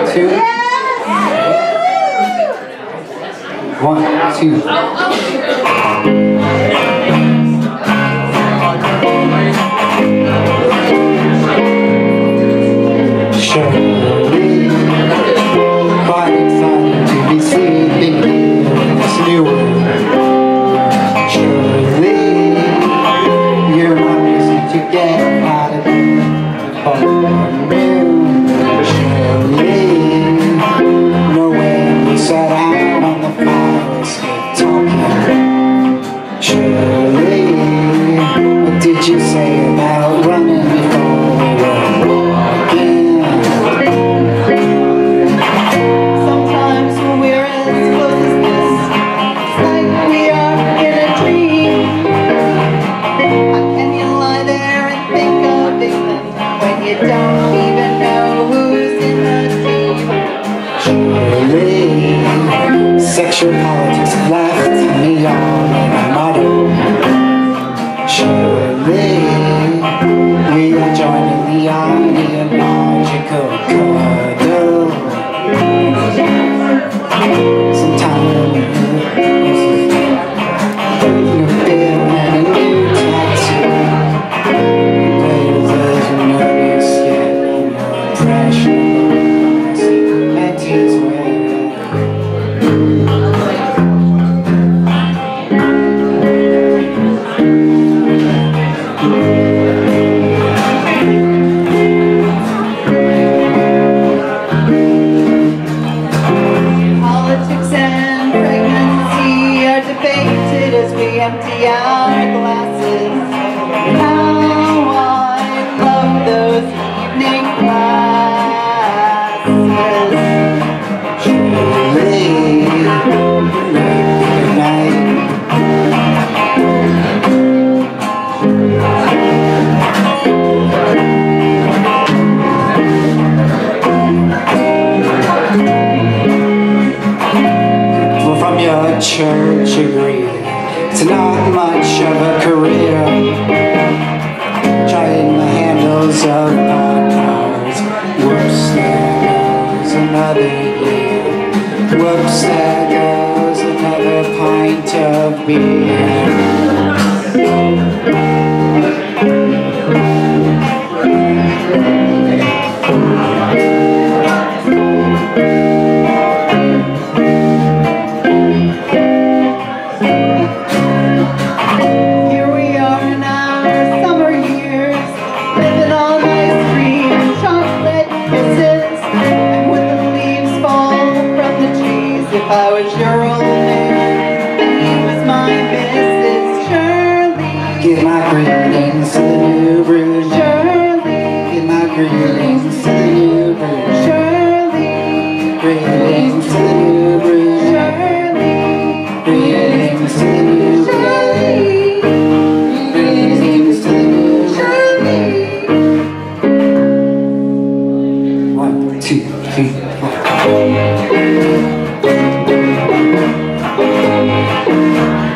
two. 1, 2. Surely, quite excited to be sleeping in this new world. Surely, you're my reason to get out of here. Surely, nowhere we sat out on the fire escape talking. Surely, what did you say about running before we were walking? Sometimes when we're as close as this, it's like we are in a dream. How can you lie there and think of England when you don't even know who's in the team? Surely, sexual politics left me all in a muddle. Surely, we are joining the ideological cuddle. Sometimes a bill and a new tattoo. There's no use yet in your impression. I see the mentees wear. Politics and pregnancy are debated as we empty our glasses. How I love those evening classes. Surely, good night. Well, from your church agree, it's not much of a career. Trying the handles of our cars. Whoops, there goes another year. Whoops, there goes another pint of beer. Here we are in our summer years, living on ice cream and chocolate kisses. And when the leaves fall from the trees, if I was your old man, and he was my Mrs. Shirley. Give my greetings to the new Brunette. Shirley, Give my greetings to the new Brunette. Shirley, Greetings to the new Brunette. Shirley, Greetings to the new Brunette. Greetings to the new Shirley. 1, 2, 3, 4.